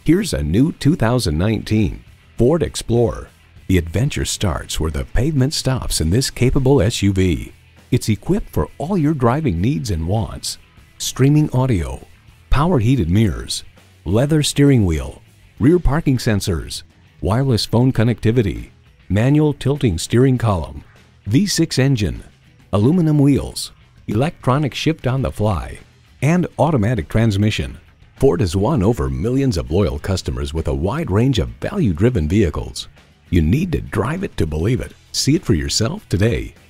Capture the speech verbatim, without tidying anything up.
Here's a new two thousand nineteen Ford Explorer. The adventure starts where the pavement stops in this capable S U V. It's equipped for all your driving needs and wants. Streaming audio, power heated mirrors, leather steering wheel, rear parking sensors, wireless phone connectivity, manual tilting steering column, V six engine, aluminum wheels, electronic shift on the fly, and automatic transmission. Ford has won over millions of loyal customers with a wide range of value-driven vehicles. You need to drive it to believe it. See it for yourself today.